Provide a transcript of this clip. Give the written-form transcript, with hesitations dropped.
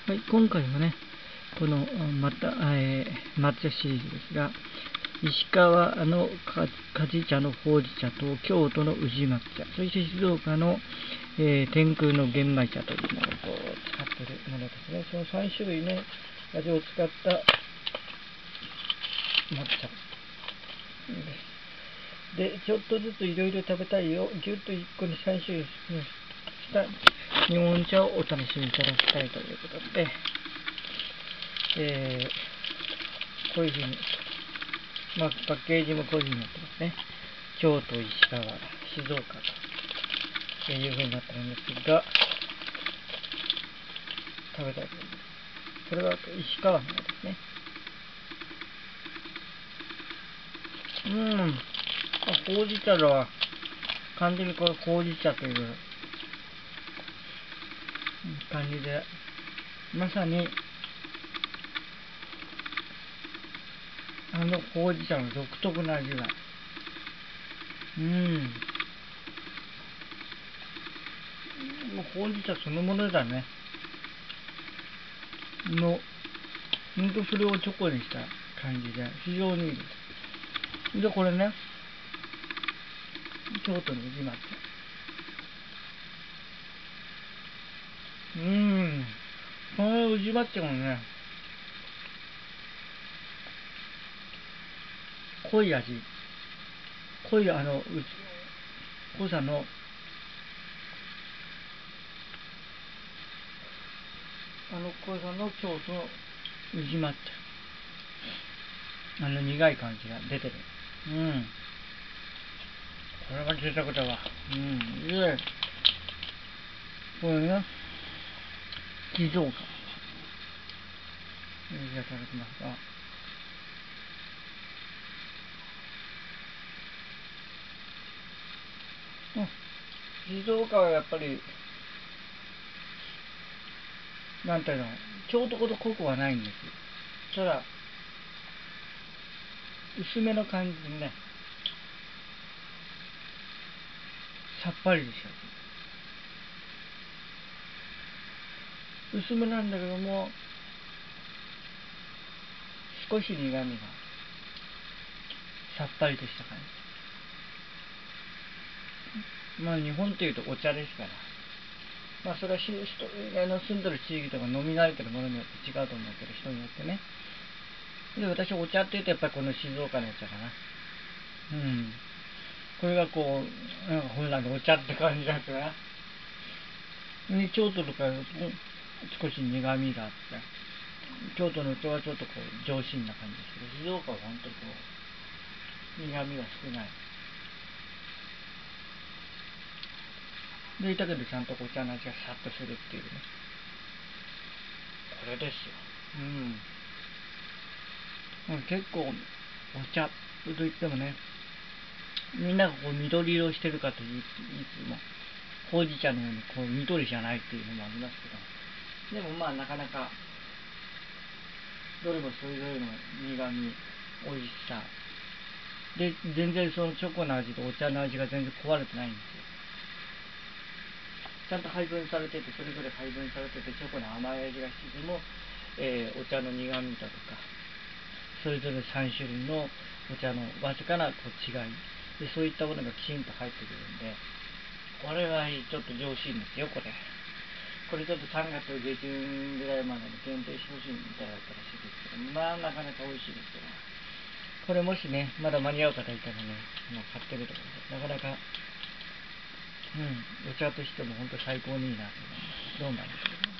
はい、今回もね、この抹茶シリーズですが、石川の梶茶のほうじ茶と京都の宇治抹茶、そして静岡の、天空の玄米茶というものを使っているものですね。その3種類の味を使った抹茶です。で、ちょっとずついろいろ食べたいよ、ぎゅっと1個に3種類した日本茶をお楽しみいただきたいということで、こういうふうに、パッケージもこういうふうになってますね。京都、石川、静岡というふうになってるんですが、食べたいと思います。これは石川のですね。ほうじ茶は完全にこれほうじ茶という感じで、まさにほうじ茶の独特な味が。もうほうじ茶そのものだね。ほんとそれをチョコにした感じで、非常にいいです。で、これね、京都の宇治抹茶。この宇治抹茶もね、濃い味。濃い濃さの、濃さの京都の宇治抹茶。苦い感じが出てる。これは贅沢だわ。で、これね、静岡。いただきますが。静岡はやっぱり、なんていうの、京都ほど濃くはないんですよ。ただ、薄めの感じでね、さっぱりでしょ。薄めなんだけども、少し苦みが、さっぱりとした感じ。日本というとお茶ですから、それは住んでる地域とか飲み慣れてるものによって違うと思うけど、人によってね。で、私お茶っていうとやっぱりこの静岡のお茶かな。これがこう、なんか本来のお茶って感じだから。で、京都とか少し苦みがあって、京都のお茶はちょっとこう上品な感じですけど、静岡は本当にこう、苦みが少ない。で、だけどちゃんとお茶の味がさっとするっていうね。これですよ。結構、お茶といってもね、みんながこう緑色してるかと言いつつも、ほうじ茶のようにこう緑じゃないっていうのもありますけど、でもなかなか、どれもそれぞれの苦み、美味しさ。で、全然そのチョコの味とお茶の味が全然壊れてないんですよ。ちゃんと配分されてて、それぞれ配分されてて、チョコの甘い味がしつつも、お茶の苦みだとか、それぞれ3種類のお茶のわずかなこう違いで、そういったものがきちんと入ってくるんで、これはちょっと上品ですよ、これ。これちょっと3月下旬ぐらいまでに限定してほしいみたいだったらしいですけど、なかなか美味しいですよ。これもしね、まだ間に合う方いたらね、買ってみてください。なかなか、お茶としても本当最高にいいなと思います。どうなんでしょう。